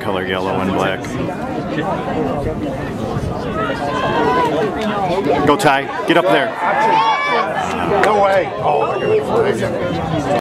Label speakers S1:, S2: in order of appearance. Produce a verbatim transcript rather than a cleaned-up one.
S1: color yellow and black. Go Ty, get up there.
S2: No way. Oh, I got a flag.